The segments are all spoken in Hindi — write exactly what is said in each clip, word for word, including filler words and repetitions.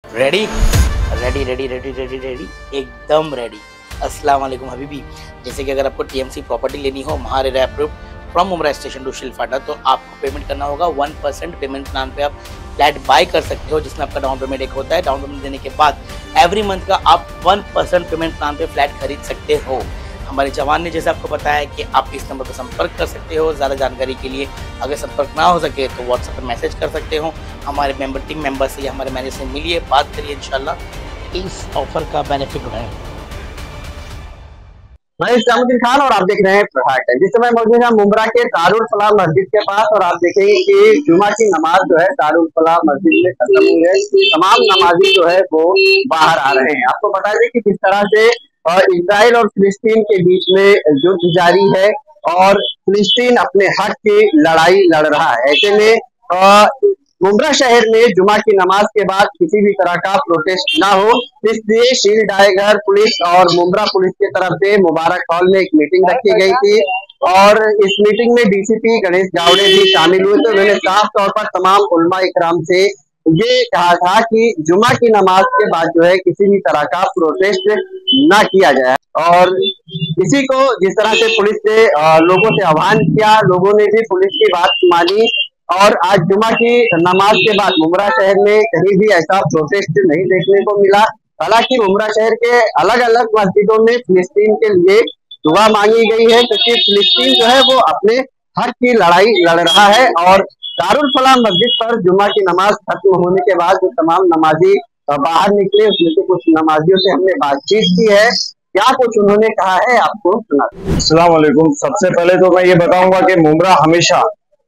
Ready ready ready ready ready ready एकदम रेडी। अस्सलाम वालेकुम हबीबी। जैसे कि अगर आपको टीएमसी प्रॉपर्टी लेनी हो MahaRERA approved from Mumbra station to Shilphata, तो आपको पेमेंट करना होगा वन परसेंट पेमेंट प्लान पे आप फ्लैट बाय कर सकते हो, जिसमें आपका डाउन पेमेंट एक होता है। डाउन पेमेंट देने के बाद एवरी मंथ का आप वन परसेंट पेमेंट प्लान पे फ्लैट खरीद सकते हो। हमारे जवान ने जैसे आपको बताया कि आप इस नंबर पर संपर्क कर सकते हो। ज़्यादा जानकारी के लिए अगर संपर्क ना हो सके तो व्हाट्सएप पर मैसेज कर सकते हो। हमारे मेंबर टीम मेंबर से या हमारे मैनेजर से मिलिए, बात करिए, इंशाल्लाह इस ऑफर का बेनिफिट उठाएं। मैं इस्लामुद्दीन खान और आप देख रहे हैं प्रहार टाइम। जिस समय मौजूद है मुमरा के दारुल फलाह मस्जिद के पास, और आप देखेंगे कि जुमा की नमाज जो है दारुल फलाह मस्जिद में खत्म हुई है। तमाम नमाजी जो है वो बाहर आ रहे हैं। आपको बता दें कि किस तरह से इजराइल और फिलिस्तीन के बीच में युद्ध जारी है और फिलिस्तीन अपने हक की लड़ाई लड़ रहा है। ऐसे में मुमरा शहर में जुमा की नमाज के बाद किसी भी तरह का प्रोटेस्ट ना हो, इसलिए शील डायगर पुलिस और मुमरा पुलिस की तरफ से मुबारक हॉल में एक मीटिंग रखी गई थी और इस मीटिंग में डीसीपी गणेश गावड़े भी शामिल हुए थे। उन्होंने साफ तौर पर तमाम उलमा इकराम से ये कहा था कि जुमा की नमाज के बाद जो है किसी भी तरह का प्रोटेस्ट ना किया जाए। और इसी को जिस तरह से पुलिस ने लोगों से आह्वान किया, लोगों ने भी पुलिस की बात मानी और आज जुमा की नमाज के बाद मुमरा शहर में कहीं भी ऐसा प्रोटेस्ट नहीं देखने को मिला। हालांकि मुमरा शहर के अलग अलग मस्जिदों में फिलिस्तीन के लिए दुआ मांगी गई है, क्योंकि फिलिस्तीन जो है वो अपने हक की लड़ाई लड़ रहा है। और दारुल फलाह मस्जिद पर जुमा की नमाज खत्म होने के बाद जो तमाम नमाजी बाहर निकले, उसमें से कुछ नमाजियों से हमने बातचीत की है। क्या कुछ उन्होंने कहा है आपको सुना। अस्सलाम वालेकुम। सबसे पहले तो मैं ये बताऊंगा कि मुमरा हमेशा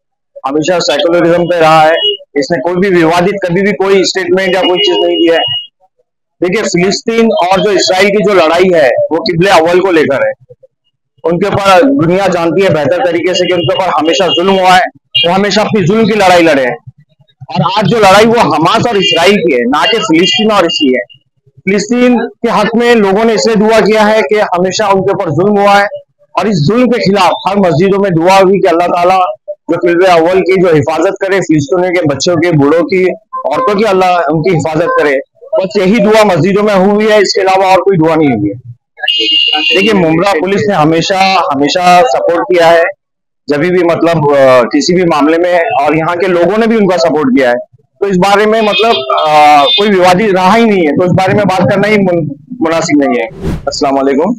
हमेशा सेकुलरिज्म पे रहा है। इसने कोई भी विवादित कभी भी कोई स्टेटमेंट या कोई चीज नहीं दिया है। देखिए, फिलिस्तीन और जो इसराइल की जो लड़ाई है वो किबले अव्वल को लेकर है। उनके ऊपर दुनिया जानती है बेहतर तरीके से कि उनके ऊपर हमेशा जुल्म हुआ है, वो हमेशा अपनी जुल्म की लड़ाई लड़े हैं। और आज जो लड़ाई वो हमास और इसराइल की है, ना कि फिलिस्तीन और इसकी है। फिलिस्तीन के हक में लोगों ने इसलिए दुआ किया है कि हमेशा उनके ऊपर जुल्म हुआ है, और इस जुल्म के खिलाफ हर मस्जिदों में दुआ हुई कि अल्लाह ताला जो किबले अव्वल की जो हिफाजत करे, फिलिस्तीनियों के बच्चों की, बूढ़ों की, औरतों की, अल्लाह उनकी हिफाजत करे। बस यही दुआ मस्जिदों में हुई है, इसके अलावा और कोई दुआ नहीं हुई है। देखिए, मुमरा पुलिस ने हमेशा हमेशा सपोर्ट किया है जब भी मतलब किसी भी मामले में, और यहाँ के लोगों ने भी उनका सपोर्ट किया है। तो इस बारे में मतलब आ, कोई विवादित रहा ही नहीं है, तो इस बारे में बात करना ही मुनासिब नहीं है। अस्सलाम वालेकुम।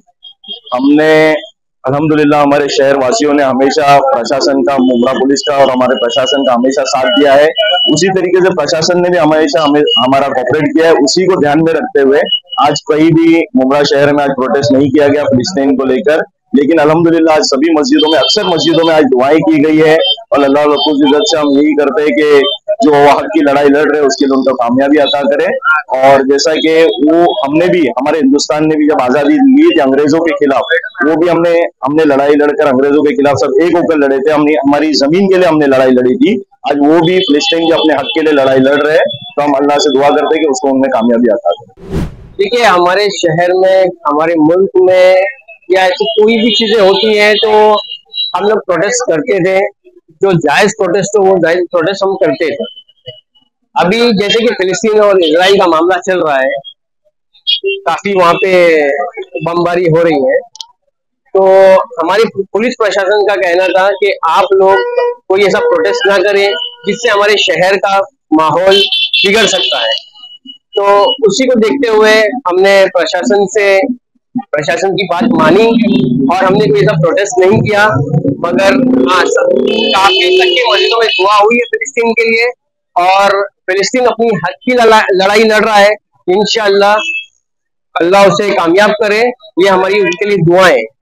हमने अल्हम्दुलिल्लाह हमारे शहर वासियों ने हमेशा प्रशासन का, मुमरा पुलिस का और हमारे प्रशासन का हमेशा साथ दिया है। उसी तरीके से प्रशासन ने भी हमेशा हमें हमारा कोऑपरेट किया है। उसी को ध्यान में रखते हुए आज कहीं भी मुमरा शहर में आज प्रोटेस्ट नहीं किया गया फिलिस्तीन को लेकर, लेकिन अल्हम्दुलिल्लाह आज सभी मस्जिदों में, अक्सर मस्जिदों में आज दुआएं की गई है। और अल्लाह रब्बुल इज्जत से हम यही करते हैं कि जो हक की लड़ाई लड़ रहे हैं उसके लिए उनको कामयाबी अता करे। और जैसा कि वो हमने भी, हमारे हिंदुस्तान ने भी जब आजादी ली थी अंग्रेजों के खिलाफ, वो भी हमने हमने लड़ाई लड़कर अंग्रेजों के खिलाफ सब एक होकर लड़े थे। हमने हमारी जमीन के लिए हमने लड़ाई लड़ी थी। आज वो भी फिलिस्तीन के अपने हक के लिए लड़ाई लड़ रहे हैं, तो हम अल्लाह से दुआ करते हैं कि उसको उनमें कामयाबी अता करे। देखिए, हमारे शहर में, हमारे मुल्क में या ऐसी कोई भी चीजें होती हैं तो हम लोग प्रोटेस्ट करते थे। जो जायज प्रोटेस्ट हो वो जायज प्रोटेस्ट हम करते थे। अभी जैसे कि फिलिस्तीन और इजराइल का मामला चल रहा है, काफी वहाँ पे बमबारी हो रही है, तो हमारी पुलिस प्रशासन का कहना था कि आप लोग कोई ऐसा प्रोटेस्ट ना करें जिससे हमारे शहर का माहौल बिगड़ सकता है। तो उसी को देखते हुए हमने प्रशासन से प्रशासन की बात मानी और हमने कोई ऐसा प्रोटेस्ट नहीं किया। मगर हाँ, काफी तक की मस्जिदों में दुआ हुई है फिलिस्तीन के लिए, और फिलिस्तीन अपनी हक की लड़ाई लड़ रहा है। इंशाअल्लाह अल्लाह उसे कामयाब करे, ये हमारी उनके लिए दुआएं हैं।